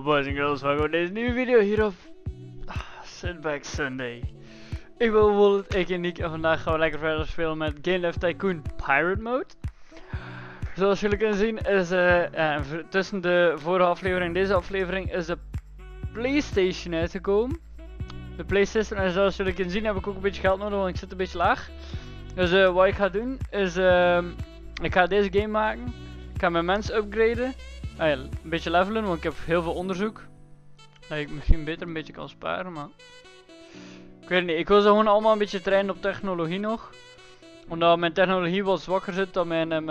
Yo boys en girls, welkom bij deze nieuwe video hier op Sitback Sunday. Ik ben bijvoorbeeld ik en Nick en vandaag gaan we lekker verder spelen met Game Life Tycoon Pirate Mode. Zoals jullie kunnen zien is tussen de vorige aflevering en deze aflevering is de PlayStation uitgekomen. De PlayStation, en zoals jullie kunnen zien heb ik ook een beetje geld nodig, want ik zit een beetje laag. Dus wat ik ga doen is, ik ga deze game maken. Ik ga mijn mensen upgraden. Een beetje levelen, want ik heb heel veel onderzoek. Dat ik misschien beter een beetje kan sparen, maar... Ik weet niet, ik wil ze gewoon allemaal een beetje trainen op technologie nog. Omdat mijn technologie wat zwakker zit dan mijn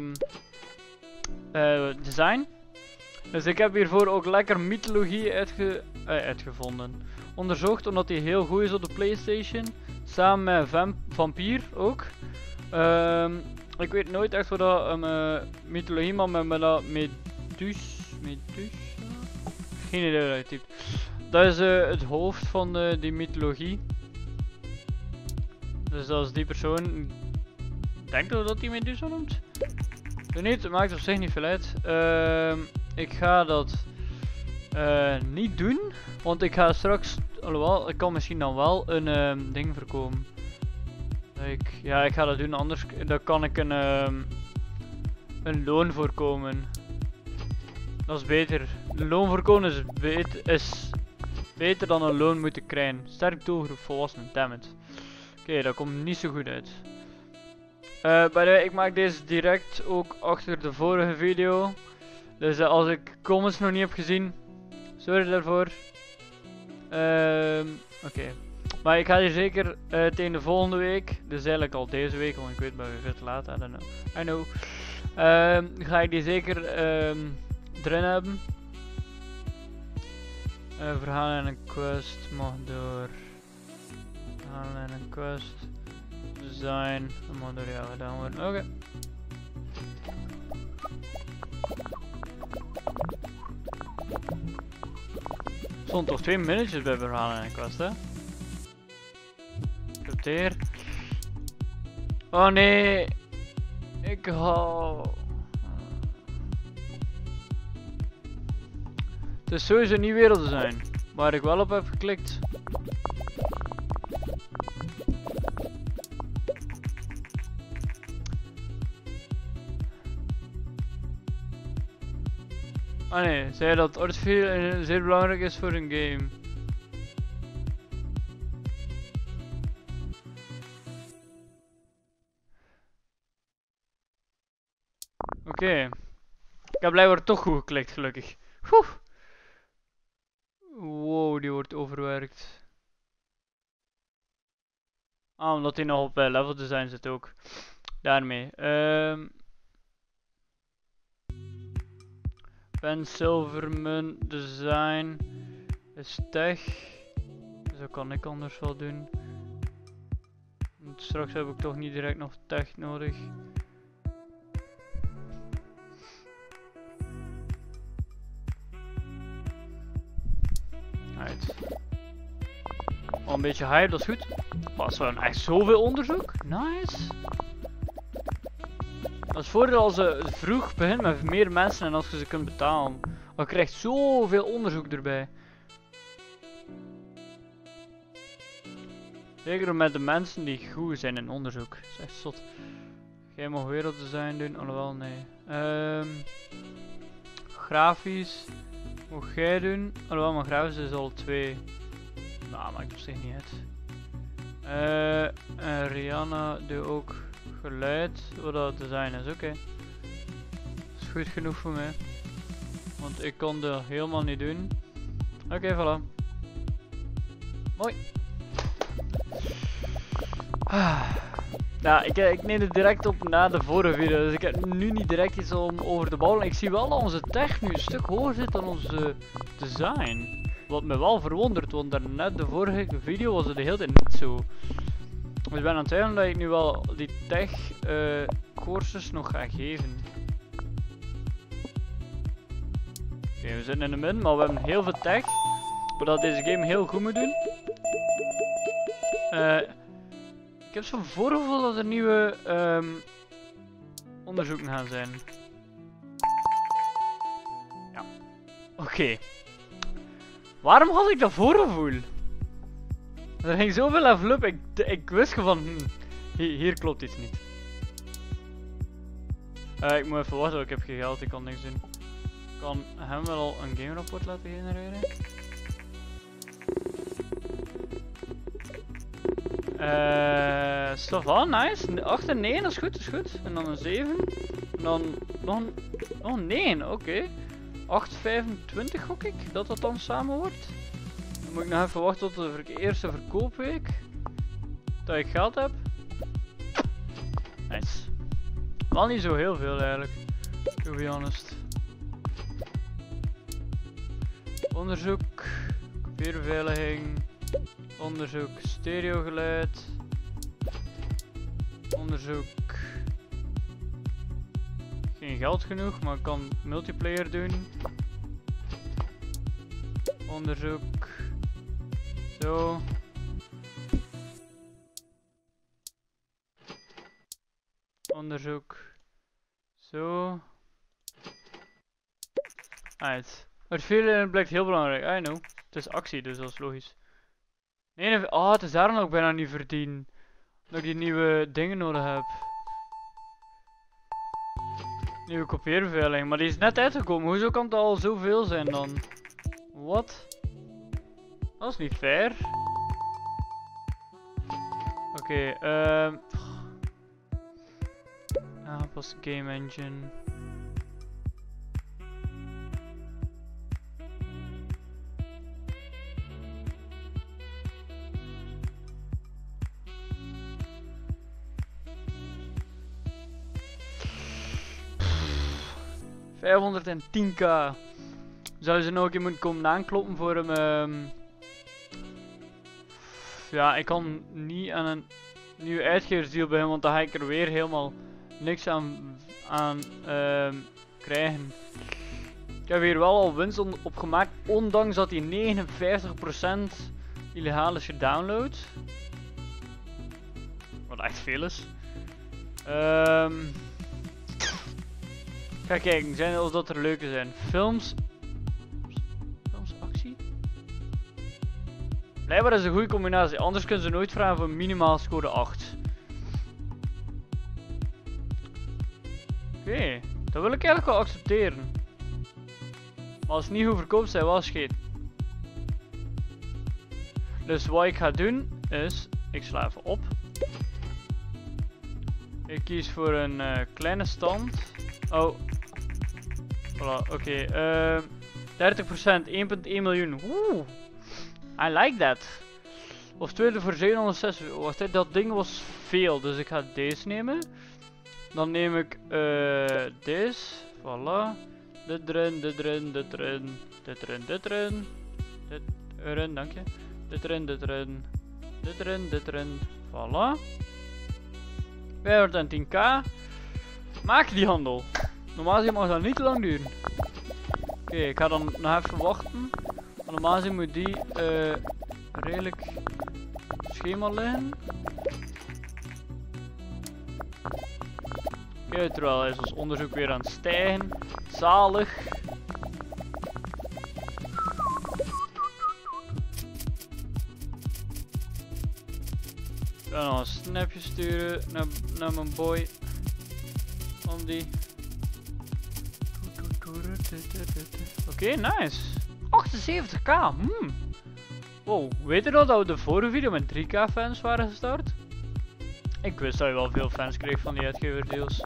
design. Dus ik heb hiervoor ook lekker mythologie uitgevonden. Onderzocht, omdat die heel goed is op de PlayStation. Samen met Vampier ook. Ik weet nooit echt wat dat mythologie, maar met dat Medusa? Geen idee hoe dat je typt. Dat is het hoofd van die mythologie. Dus dat is die persoon. Denk je dat die Medusa noemt? Doe niet, het maakt op zich niet veel uit. Ik ga dat niet doen, want ik ga straks, alhoewel, ik kan misschien dan wel een ding voorkomen. Ja, ik ga dat doen, anders dan kan ik een loon voorkomen. Dat is beter. Een loon voorkomen is beter dan een loon moeten krijgen. Sterk doelgroep volwassenen, dammit. Oké, dat komt niet zo goed uit. By the way, ik maak deze direct ook achter de vorige video. Dus als ik comments nog niet heb gezien, sorry daarvoor. Oké. Maar ik ga hier zeker tegen de volgende week, dus eigenlijk al deze week, want ik weet bij veel te laat, I know. Ga ik die zeker erin hebben. Verhaal en een quest mag door. Verhaal en een quest. Design, dat mag door jou gedaan worden. Oké. Er stond toch 2 minuutjes bij verhaal en een quest, hè? Accepteer. Oh nee! Ik hou. Het is sowieso niet werelddesign, waar ik wel op heb geklikt. Ah nee, zei dat artificieel zeer belangrijk is voor een game. Oké. Ik heb blijkbaar toch goed geklikt, gelukkig. Wow, die wordt overwerkt. Ah, omdat hij nog op level design zit ook. Daarmee. Pen Silverman design is tech. Dus dat kan ik anders wel doen. Want straks heb ik toch niet direct nog tech nodig. Right. Al een beetje hype, dat is goed. Was wel echt zoveel onderzoek. Nice. Dat is voordeel als ze vroeg begint met meer mensen en als je ze kunt betalen. Dan krijg je zoveel onderzoek erbij. Zeker met de mensen die goed zijn in onderzoek. Dat is echt zot. Jij mag werelddesign doen, alhoewel nee. Grafisch. Moet jij doen? Alhoewel, maar grafisch is al 2. Nou, maakt op zich niet uit. Rihanna doet ook geluid, wat dat design is, oké. Dat is goed genoeg voor mij. Want ik kon dat helemaal niet doen. Oké, voilà. Mooi. Ja, ik neem het direct op na de vorige video, dus ik heb nu niet direct iets om over te bouwen. Ik zie wel dat onze tech nu een stuk hoger zit dan onze design. Wat me wel verwondert, want daarnet de vorige video was het de hele tijd niet zo. Dus ik ben aan het twijfelen dat ik nu wel die tech courses nog ga geven. Oké, we zitten in de min, maar we hebben heel veel tech. Zodat deze game heel goed moet doen. Ik heb zo'n voorgevoel dat er nieuwe onderzoeken gaan zijn. Ja. Oké. Waarom had ik dat voorgevoel? Er ging zoveel level up, ik wist gewoon van, hier klopt iets niet. Ik moet even wachten, ik heb geen geld, ik kan niks doen. Ik kan hem wel een game rapport laten genereren. Stefan, nice. 8 en 9, dat is goed, dat is goed. En dan een 7. En dan nog een 9, oké. 8,25 gok ik, dat dat dan samen wordt. Dan moet ik nog even wachten tot de eerste verkoopweek. Dat ik geld heb. Nice. Wel niet zo heel veel eigenlijk, to be honest. Onderzoek, kopieerbeveiliging, onderzoek stereogeluid, onderzoek geen geld genoeg, maar ik kan multiplayer doen. Onderzoek, zo. Onderzoek, zo. Right. Het vierde blijkt heel belangrijk, I know. Het is actie, dus dat is logisch. Nee, het is daarom dat ik bijna niet verdien. Dat ik die nieuwe dingen nodig heb. Nieuwe kopieerbeveiliging, maar die is net uitgekomen. Hoezo kan het al zoveel zijn dan? Wat? Dat is niet fair. Oké, pas game engine. $510k. Zou ze nog een keer moeten komen aankloppen voor hem? Ja, ik kan niet aan een nieuwe uitgeversdeal beginnen, want dan ga ik er weer helemaal niks aan krijgen. Ik heb hier wel al winst op gemaakt, ondanks dat die 59% illegaal is gedownload. Wat echt veel is. Ga kijken, zijn er of dat er leuke zijn. Films, actie. Blijkbaar is een goede combinatie, anders kunnen ze nooit vragen voor minimaal score 8. Oké, dat wil ik eigenlijk wel accepteren. Maar als het niet goed verkoopt, zijn wel scheet. Dus wat ik ga doen is, ik sla even op. Ik kies voor een kleine stand. Oh. Voilà, oké. 30%, 1,1 miljoen. Oeh. I like that. Of tweede voor 706. Wacht, dat ding was veel, dus ik ga deze nemen. Dan neem ik deze. Voilà. Dit erin, dit erin, dit erin, dit erin, dit erin. Dit erin, dank je. Dit erin, dit erin. Dit erin, dit erin. Voilà. 510k. Maak die handel. Normaal gezien mag dat niet te lang duren. Oké, ik ga dan nog even wachten. Normaal gezien moet die redelijk schema liggen. Oké, terwijl is ons onderzoek weer aan het stijgen. Zalig. Ik ga nog een snapje sturen naar mijn boy. Om die. Oké, nice. 78k. Wow, weet je nog dat we de vorige video met 3k fans waren gestart? Ik wist dat je wel veel fans kreeg van die uitgeverdeals.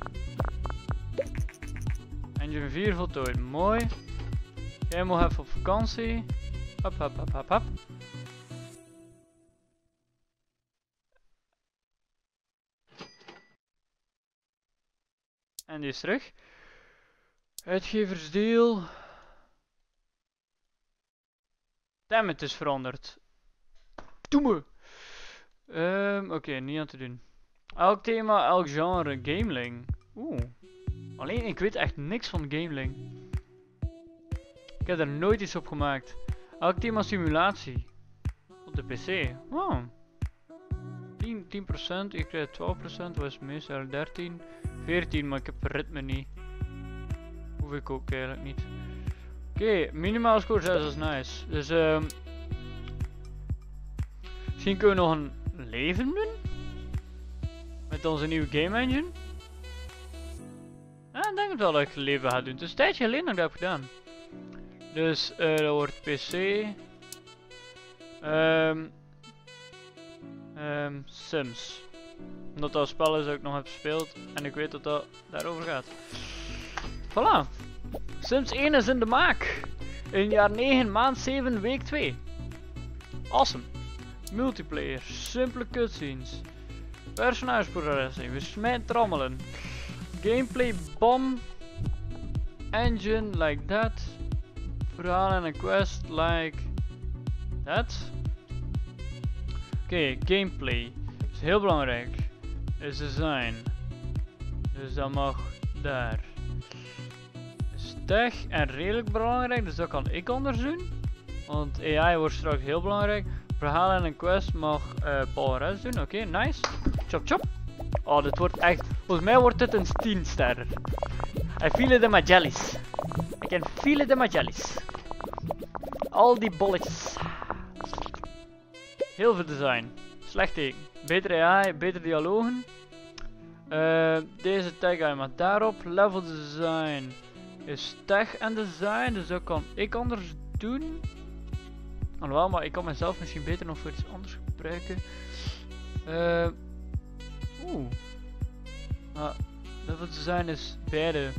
Engine 4 voltooid, mooi. Jij mag even op vakantie. Hop, hop, hop, hop, hop. En die is terug. Uitgeversdeal. Damn, het is veranderd. Doe me! Oké, niet aan te doen. Elk thema, elk genre, gameling. Oeh. Alleen ik weet echt niks van gameling. Ik heb er nooit iets op gemaakt. Elk thema simulatie. Op de PC. Oh. 10%, ik krijg 12%, was meestal 13. 14, maar ik heb ritme niet. Hoef ik ook eigenlijk niet. Oké, minimaal score 6 is nice. Dus misschien kunnen we nog een leven doen? Met onze nieuwe game engine? Ja, ik denk het wel dat ik een leven ga doen. Het is een tijdje geleden dat ik dat heb gedaan. Dus dat wordt PC. Sims. Omdat dat spel is dat ik nog heb gespeeld. En ik weet dat dat daarover gaat. Voilà. Sims 1 is in de maak. In jaar 9, maand 7, week 2. Awesome. Multiplayer. Simpele cutscenes. Personageprogressie. We smijten trommelen. Gameplay bomb. Engine like that. Verhaal en een quest like that. Oké, gameplay. Is heel belangrijk. Is design. Dus dat mag daar. Tech en redelijk belangrijk, dus dat kan ik anders doen. Want AI wordt straks heel belangrijk. Verhaal en een quest mag Paul Rest doen. Oké, nice. Chop chop. Oh, dit wordt echt... Volgens mij wordt dit een 10 ster. I feel it in my jellies. I can feel it in my jellies. Al die bolletjes. Heel veel design. Slecht teken. Betere AI, betere dialogen. Deze tag AI mag daarop. Level design is tech en design, dus dat kan ik anders doen. Alhoewel, maar ik kan mezelf misschien beter nog voor iets anders gebruiken. Level design is beide.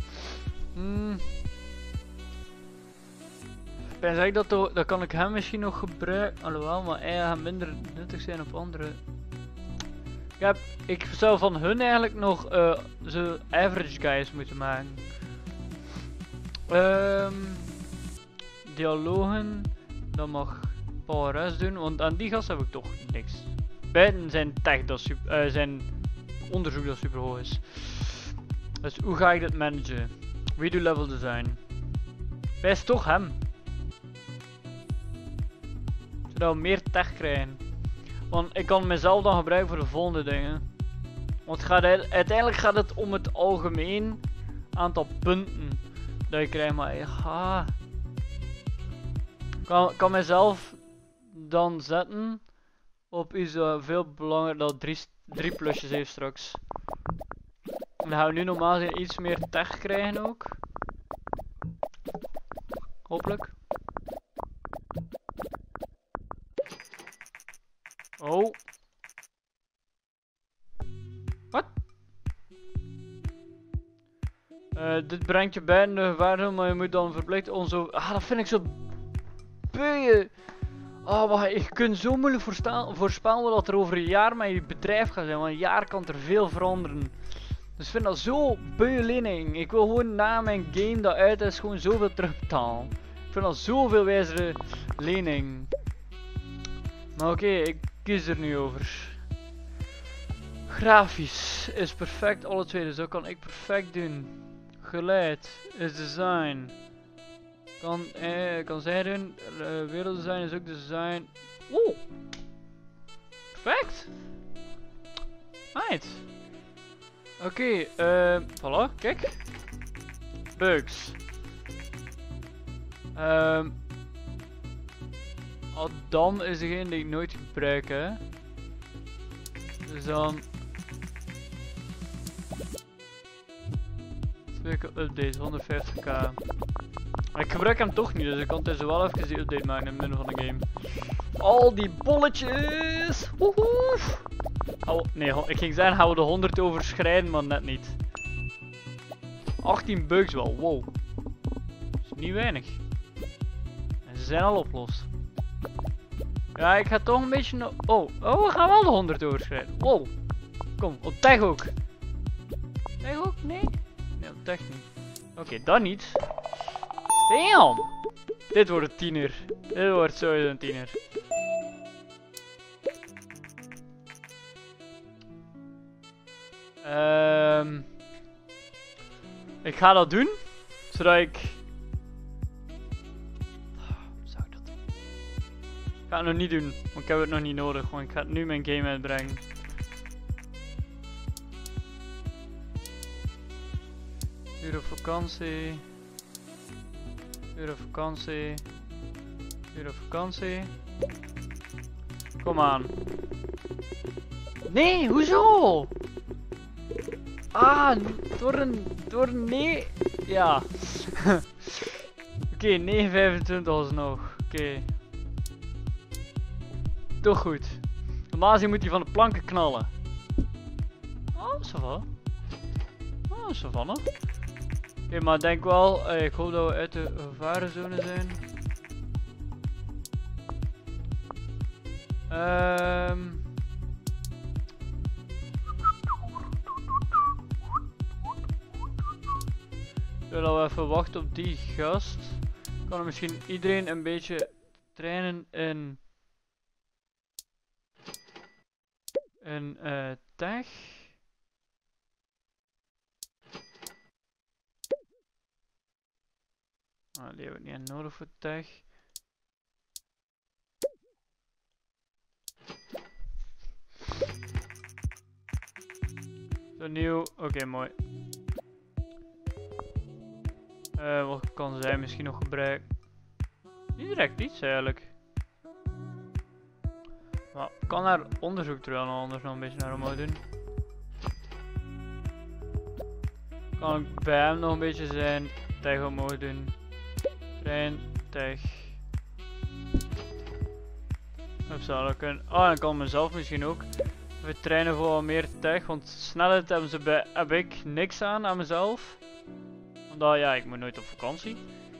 Ik denk dat kan ik hem misschien nog gebruiken. Alhoewel, maar hij gaat minder nuttig zijn op andere. Ik zou van hun eigenlijk nog zo average guys moeten maken. Dialogen, dat mag Paul Rest doen, want aan die gast heb ik toch niks. Buiten zijn tech, dat zijn onderzoek dat super hoog is. Dus hoe ga ik dit managen? Wie doet level design? Wijs toch hem. Zodat we meer tech krijgen. Want ik kan mezelf dan gebruiken voor de volgende dingen. Want uiteindelijk gaat het om het algemeen aantal punten dat je krijgt, maar ja. Kan mezelf dan zetten op iets veel belangrijker dat 3 plusjes heeft straks. En dan gaan we nu normaal gezien iets meer tech krijgen ook. Hopelijk. Oh. Wat? Dit brengt je bij de gevaar, maar je moet dan verplicht onze... dat vind ik zo... Buien. Wacht, je kunt zo moeilijk voorspellen wat er over een jaar met je bedrijf gaat zijn, want een jaar kan er veel veranderen. Dus ik vind dat zo buienlening. Ik wil gewoon na mijn game dat uit is gewoon zoveel terugbetalen. Ik vind dat zoveel wijzere lening. Maar oké, ik kies er nu over. Grafisch is perfect, alle twee, dus dat kan ik perfect doen. Geluid is design. Kan zij doen. Werelddesign is ook design. Oeh! Perfect! Right. Oké, voilà, kijk. Bugs. Adam is degene die ik nooit gebruik, hè. Dus dan... update, 150k. Maar ik gebruik hem toch niet, dus ik kan dus wel even die update maken in het midden van de game. Al die bolletjes! Woehoe! Nee, ik ging zeggen, gaan we de 100 overschrijden, maar net niet. 18 bugs wel, wow. Dat is niet weinig. En ze zijn al opgelost. Ja, ik ga toch een beetje... Oh, we gaan wel de 100 overschrijden. Wow. Kom, op tech ook. Tech ook? Nee? Nee, op tech niet. Oké, dat niet. Damn! Dit wordt een tiener. Dit wordt sowieso een tiener. Ik ga dat doen, zodat ik... Zou ik dat doen? Ik ga het nog niet doen, want ik heb het nog niet nodig, want ik ga nu mijn game uitbrengen. Uur op vakantie. Uren vakantie. Uren vakantie. Kom aan. Nee, hoezo? Ah, door een nee. Ja. Oké, 9,25 alsnog. Oké. Toch goed. Normaal gezien moet hij van de planken knallen. Oh, ça va. Oh, ça va nog. Oké, maar denk wel, ik hoop dat we uit de gevarenzone zijn. Zullen we even wachten op die gast? Kan er misschien iedereen een beetje trainen in tech? Ah, die hebben we niet nodig voor tech. Zo nieuw, oké, mooi. Wat kan zij misschien nog gebruiken? Niet direct iets eigenlijk. Maar ik kan haar onderzoek terwijl anders nog een beetje naar omhoog doen. Kan ik bij hem nog een beetje zijn tech omhoog doen. Trein, tech. Of zou dat kunnen? Oh, en ik kan mezelf misschien ook. We trainen voor wat meer tech, want snelheid heb ik niks aan mezelf. Omdat ja, ik moet nooit op vakantie.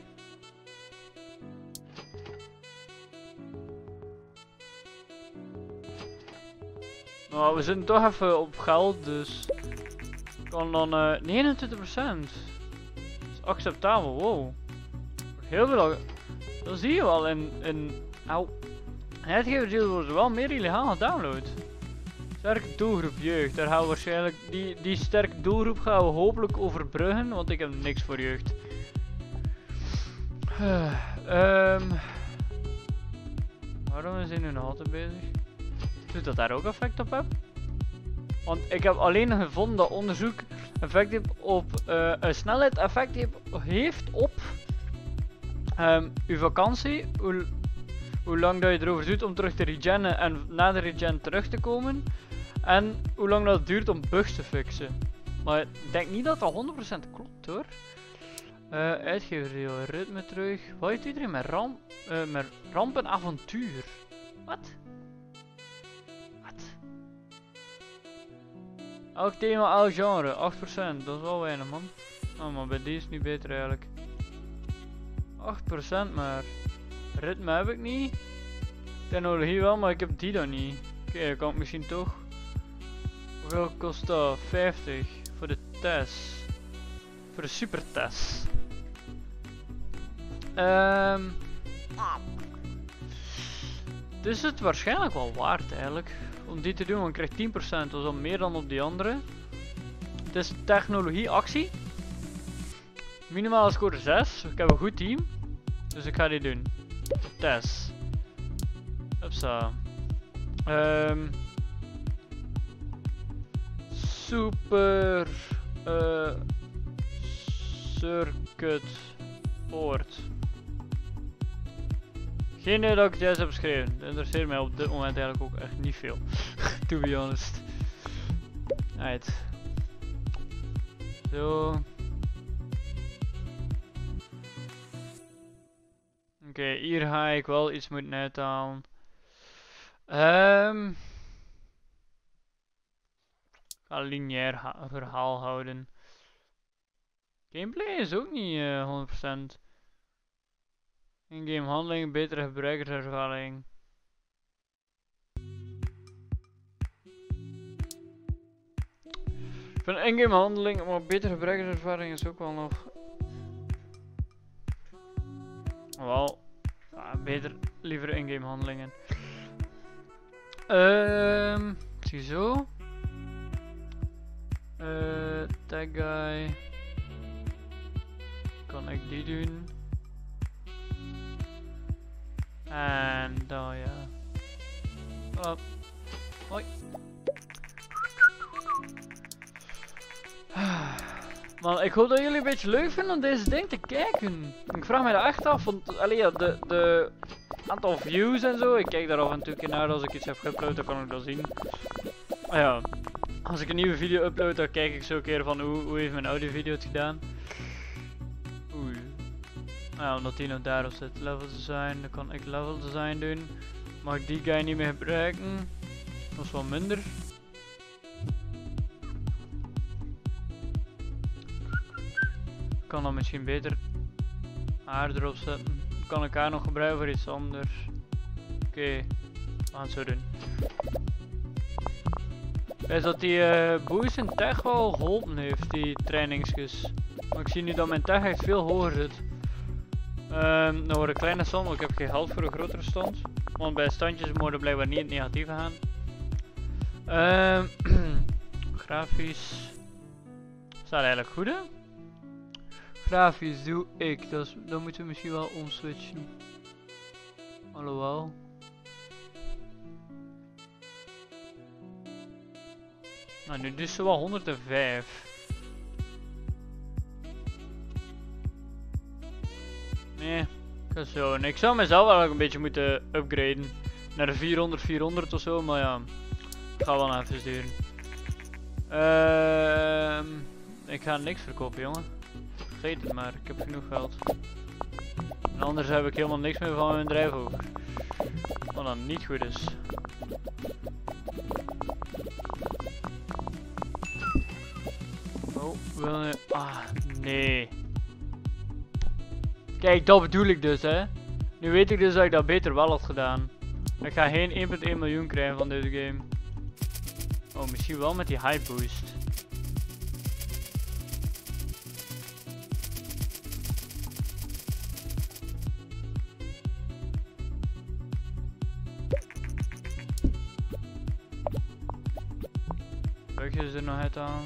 Maar we zitten toch even op geld, dus kan dan 29%. Dat is acceptabel, wow. Heel veel. Dat zie je wel in uitgeverdeal wordt wel meer illegaal gedownload. Sterke doelgroep jeugd, daar gaan we waarschijnlijk, die sterke doelgroep gaan we hopelijk overbruggen, want ik heb niks voor jeugd. Waarom is hij nu nog altijd bezig? Doet dat daar ook effect op heb? Want ik heb alleen gevonden dat onderzoek effect heeft op snelheid effect heeft op uw vakantie, hoe lang dat je erover doet om terug te regennen en na de regen terug te komen. En hoe lang dat het duurt om bugs te fixen. Maar ik denk niet dat dat 100% klopt hoor. Uitgever ritme terug. Wat heeft iedereen met rampen avontuur? Wat? Wat? Elk thema, elk genre, 8%. Dat is wel weinig man. Oh, maar bij die is het niet beter eigenlijk. 8% maar. Ritme heb ik niet. Technologie wel, maar ik heb die dan niet. Oké, dan kan ik misschien toch. Hoeveel kost dat? 50 voor de test. Voor de supertest. Dit is het waarschijnlijk wel waard eigenlijk. Om die te doen, want ik krijg 10%. Dat is al meer dan op die andere. Het is technologie actie. Minimale score 6. Ik heb een goed team. Dus ik ga die doen. Test. Hupsa. Super circuit poort. Geen idee dat ik het juist heb geschreven. Dat interesseert mij op dit moment eigenlijk ook echt niet veel. To be honest. Right. Zo. Oké, hier ga ik wel iets moeten uithalen. Ik ga een lineair verhaal houden. Gameplay is ook niet 100%. In-game handeling, betere gebruikerservaring. Ik vind in-game handeling, maar betere gebruikerservaring is ook wel nog. Wel, beter, liever in-game handelingen. Ziezo. Tag guy. Kan ik die doen? En dan ja. Voilà. Hoi. Maar ik hoop dat jullie een beetje leuk vinden om deze ding te kijken. Ik vraag me dat echt af, want allee, ja, de aantal views en zo, ik kijk daar af en toe naar als ik iets heb geüpload, dan kan ik dat zien. Ah ja, als ik een nieuwe video upload, dan kijk ik zo een keer van hoe heeft mijn oude video het gedaan. Oei. Nou ja, omdat die nog daarop zit, level design, dan kan ik level design doen. Mag ik die guy niet meer gebruiken? Dat is wel minder. Ik kan dan misschien beter haar erop zetten. Kan ik haar nog gebruiken voor iets anders? Oké, we gaan het zo doen. Is dat die boost in tech wel geholpen heeft, die trainingsjes. Maar ik zie nu dat mijn tech echt veel hoger zit. Nou voor een kleine stand, want ik heb geen geld voor een grotere stand. Want bij standjes mogen blijkbaar niet in het negatieve gaan. Grafisch. Staat eigenlijk goed hè? Grafisch doe ik, dan moeten we misschien wel omswitchen. Alhoewel. Nou, nu dus wel 105. Nee, ik ga zo. En ik zou mezelf eigenlijk een beetje moeten upgraden. Naar de 400 of zo, maar ja. Het gaat wel even duren. Ik ga niks verkopen, jongen. Vergeet het maar, ik heb genoeg geld. En anders heb ik helemaal niks meer van mijn bedrijf over. Wat dan niet goed is. Oh, wil je... Ah, nee. Kijk, dat bedoel ik dus, hè. Nu weet ik dus dat ik dat beter wel had gedaan. Ik ga geen 1,1 miljoen krijgen van deze game. Oh, misschien wel met die hype boost. Bugjes er nog uit aan.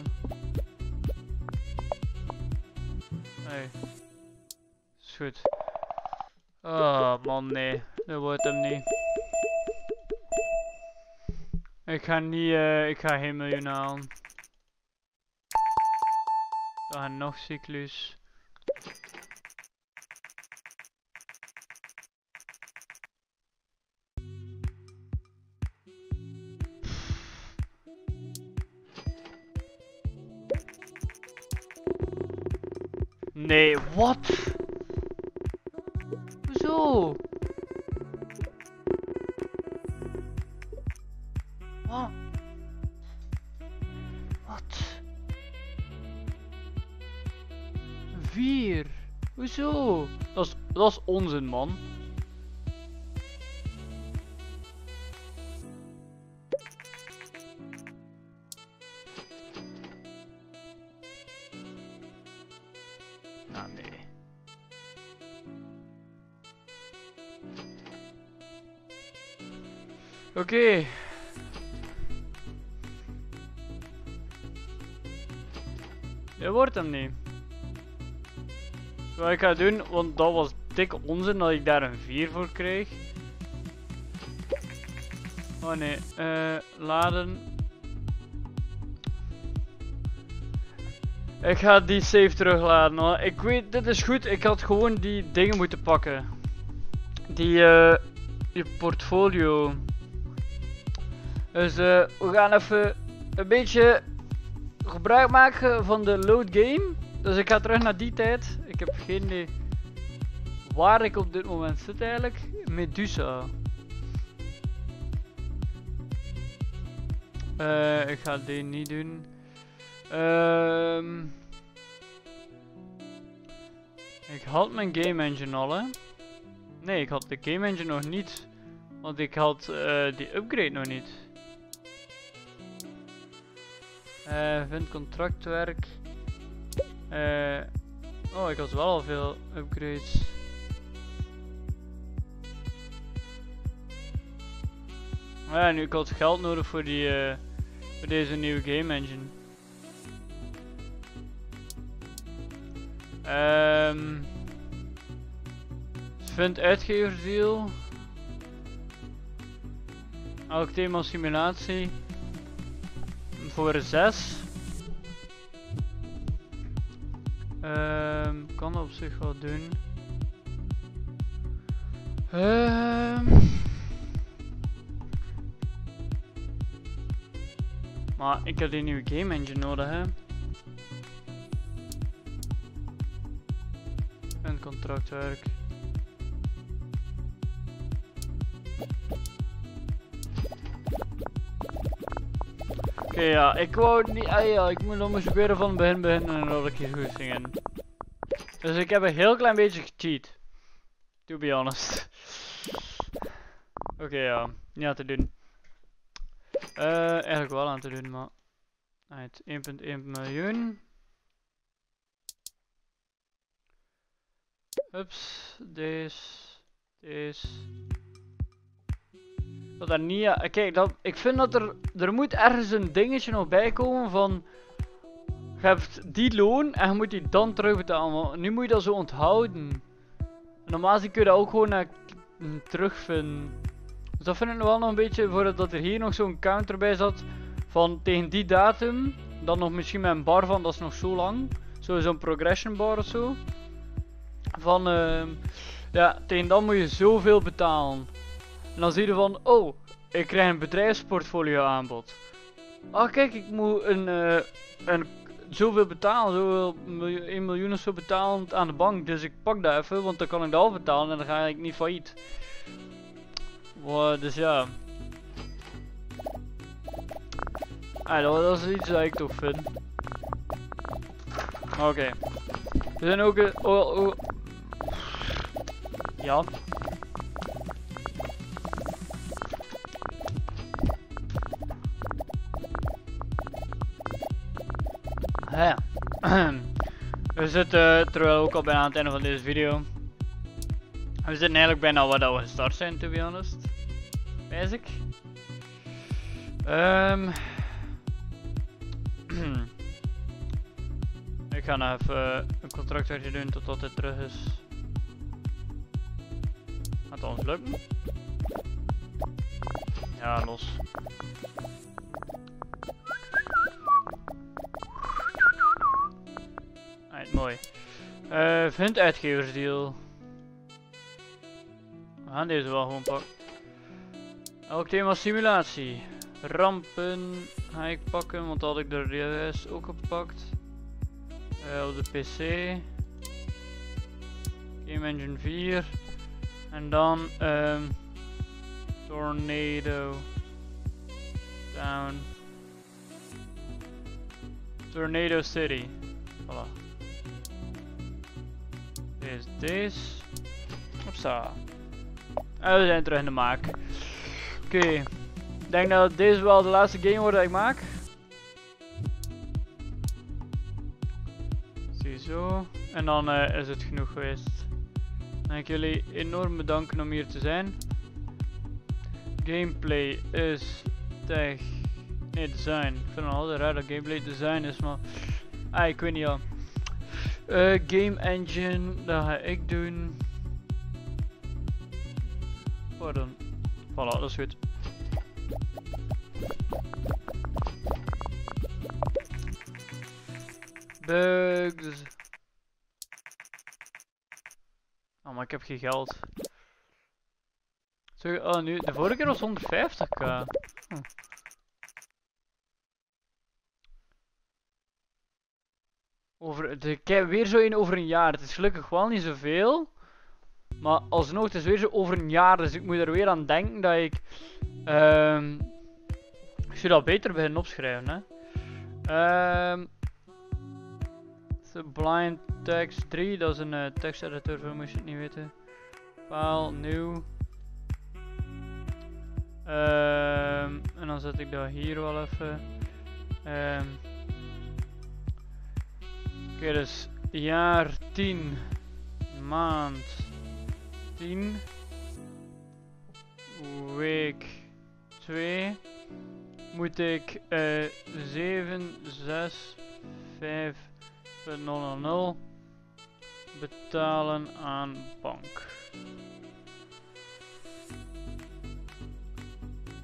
Nee. Is goed. Oh man, nee. Dat wordt hem niet. Ik ga niet, ik ga geen miljoen halen. Dan gaan nog cyclus. Nee, wat? Hoezo? Wat? Wat? 4. Hoezo? Dat is onzin, man. Nou, nee. Oké. Dit wordt hem niet. Wat ik ga doen, want dat was dik onzin dat ik daar een 4 voor kreeg. Oh nee, laden. Ik ga die save terugladen hoor. Ik weet, dit is goed, ik had gewoon die dingen moeten pakken. Die portfolio. Dus we gaan even een beetje gebruik maken van de load game. Dus ik ga terug naar die tijd. Ik heb geen idee waar ik op dit moment zit eigenlijk. Medusa. Ik ga die niet doen. Ik had mijn game engine al hè. Nee, ik had de game engine nog niet. Want ik had die upgrade nog niet. Vind contractwerk. Oh, ik had wel al veel upgrades. Ja, nu ik had geld nodig voor die voor deze nieuwe game engine. Vind uitgeversdeal. Elk thema simulatie. Voor 6. Kan dat op zich wel doen. Maar ik heb die nieuwe game engine nodig, hè. En contractwerk. Oké, ja, ik wou niet. Ja, ik moet nog eens weer van het begin beginnen en dat ik hier goed zingen. Dus ik heb een heel klein beetje gecheat. To be honest. Oké, ja, niet aan te doen. Eigenlijk wel aan te doen, maar. Uit 1,1 miljoen. Ups, deze. Dat er niet. Kijk, ik vind dat er moet ergens een dingetje nog bij komen van. Je hebt die loon en je moet die dan terugbetalen. Maar nu moet je dat zo onthouden. Normaal kun je dat ook gewoon terugvinden. Dus dat vind ik wel nog een beetje, voordat er hier nog zo'n counter bij zat. Van tegen die datum. Dan nog misschien met een bar van, dat is nog zo lang. Zo'n progression bar of zo. Van, ja, tegen dan moet je zoveel betalen. En dan zie je van, oh, ik krijg een bedrijfsportfolio aanbod. Ah kijk, ik moet zoveel betalen, zoveel 1 miljoen of zo betalen aan de bank. Dus ik pak dat even, want dan kan ik dat afbetalen en dan ga ik niet failliet. Dus ja. Dat is iets dat ik toch vind. Oké. We zijn ook ja. Ja. We zitten terwijl ook al bijna aan het einde van deze video. We zitten eigenlijk bijna waar we gestart zijn, to be honest. Basic. Ik ga nog even een contractwerkje doen totdat dit terug is. Gaat het ons lukken? Ja, los. Mooi. Vind uitgeversdeal. We gaan deze wel gewoon pakken. Elk thema simulatie. Rampen ga ik pakken, want dat had ik de rest ook gepakt. Op de PC. Game Engine 4. En dan Tornado Down. Tornado City. Voilà. Deze. Hopsa. En we zijn terug in de maak. Oké. Ik denk dat deze wel de laatste game wordt dat ik maak. Ziezo. En dan is het genoeg geweest. Dan wil ik jullie enorm bedanken om hier te zijn. Gameplay is tech. Nee, design. Ik vind het altijd raar dat gameplay design is, maar. Ik weet niet ja. Game engine, dat ga ik doen. Pardon. Voilà, dat is goed. Bugs. Oh, maar ik heb geen geld. Zo, oh, nu, de vorige keer was 150k. Ik heb weer zo in over een jaar. Het is gelukkig wel niet zoveel. Maar alsnog, het is weer zo over een jaar. Dus ik moet er weer aan denken dat ik. Ik zou dat beter beginnen opschrijven. Hè. Sublime Text 3, dat is een teksteditor, voor moest je het niet weten. File, nieuw. En dan zet ik dat hier wel even. Oké, dus jaar 10, maand 10, week 2, moet ik 765.000 betalen aan bank.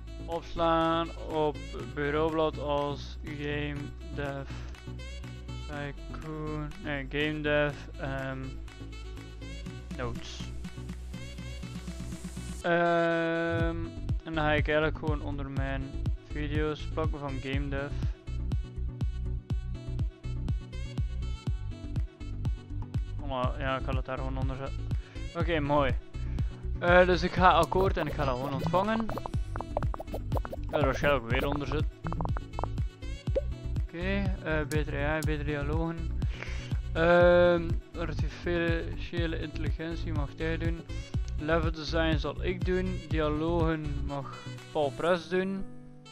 Opslaan op bureaublad als game dev Tycoon, nee, game dev, notes. En dan ga ik eigenlijk gewoon onder mijn video's plakken van game dev. Ja, ik ga het daar gewoon onder zetten. Oké, mooi. Dus ik ga akkoord en ik ga dat gewoon ontvangen. Ik ga er waarschijnlijk weer onder zetten. Oké, betere AI, betere dialogen. Artificiële intelligentie mag jij doen. Level design zal ik doen. Dialogen mag Paul Press doen.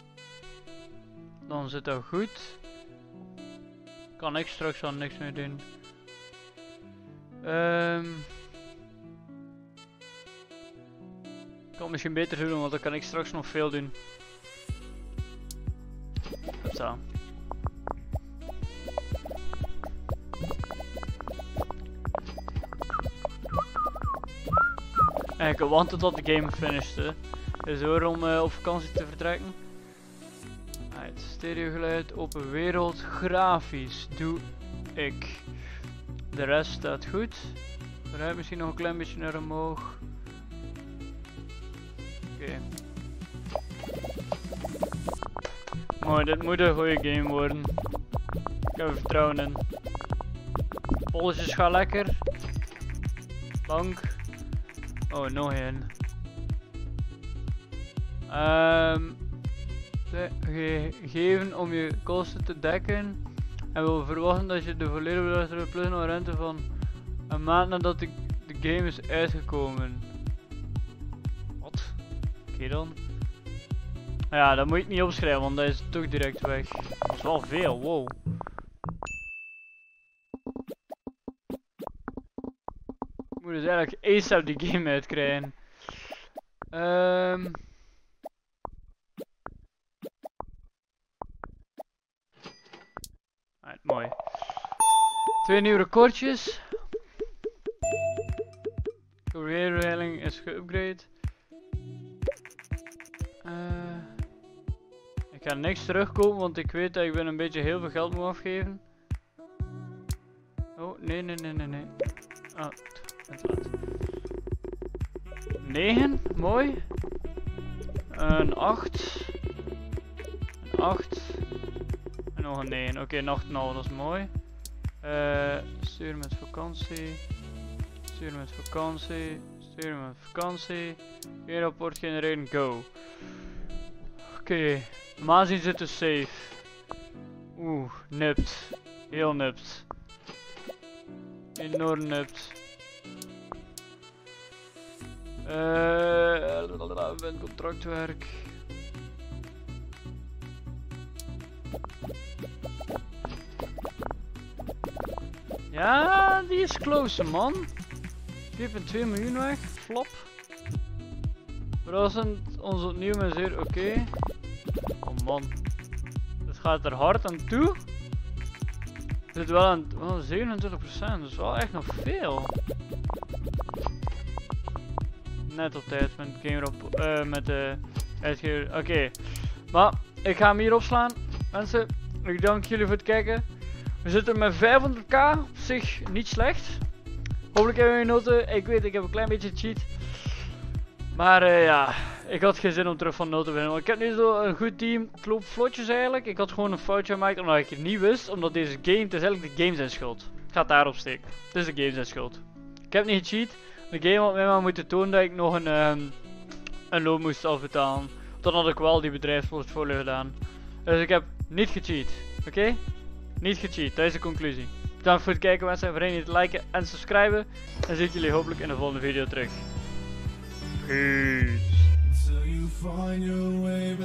Dan zit dat goed. Kan ik straks al niks meer doen. Ik kan het misschien beter doen, want dan kan ik straks nog veel doen. Zo. En ik wachtte tot de game finishte. Dus hoor om op vakantie te vertrekken. Right, stereo geluid, open wereld, grafisch doe ik. De rest staat goed. Vooruit misschien nog een klein beetje naar omhoog. Oké. Mooi, dit moet een goede game worden. Ik heb er vertrouwen in. Polletjes gaan lekker. Bank. Oh, nog één. Geven om je kosten te dekken. En we verwachten dat je de volledige bedrag plus nog rente van een maand nadat de game is uitgekomen. Wat? Oké dan. Ja, dat moet ik niet opschrijven, want dat is toch direct weg. Dat is wel veel, wow. Ik moet dus eigenlijk ASAP die game uitkrijgen. Right, mooi. 2 nieuwe recordjes. Career-reiling is geupgrade. Ik ga niks terugkopen, want ik weet dat ik een beetje heel veel geld moet afgeven. Oh, nee. Ah, het laat. 9, mooi. Een 8. Een 8. En nog een 9. Oké, een 8,5, dat is mooi. Sturen met vakantie. Sturen met vakantie. Sturen met vakantie. Geen rapport genereren, go. Oké, normaal zien zit dus safe. Oeh, nipt. Heel nipt. Enorm nipt. Contractwerk. Ja, die is close man. 4,2 miljoen weg, flop. Verrassend, ons opnieuw met zeer oké. Oh man. Het gaat er hard aan toe. Het zit wel aan 27%, dat is wel echt nog veel. Net op tijd met met de uitgever. Oké. Maar ik ga hem hier opslaan. Mensen, ik dank jullie voor het kijken. We zitten met 500k, op zich niet slecht. Hopelijk hebben jullie genoten. Ik weet, ik heb een klein beetje cheat. Maar ja, ik had geen zin om terug van 0 te winnen. Want ik heb nu zo een goed team. Het loopt vlotjes eigenlijk. Ik had gewoon een foutje gemaakt omdat ik het niet wist. Omdat deze game, het is eigenlijk de game zijn schuld. Het gaat daarop steken. Het is de game zijn schuld. Ik heb niet gecheat. De game had mij maar moeten tonen dat ik nog een loon moest afbetalen. Dan had ik wel die bedrijfsportfolio gedaan. Dus ik heb niet gecheat. Oké? Niet gecheat, dat is de conclusie. Bedankt voor het kijken mensen, vergeet niet te liken en subscriben. En zie ik jullie hopelijk in de volgende video terug. Peace.